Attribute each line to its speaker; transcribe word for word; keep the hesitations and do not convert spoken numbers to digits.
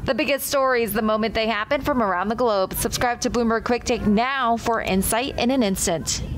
Speaker 1: The biggest stories the moment they happen from around the globe. Subscribe to Bloomberg Quick Take now for insight in an instant.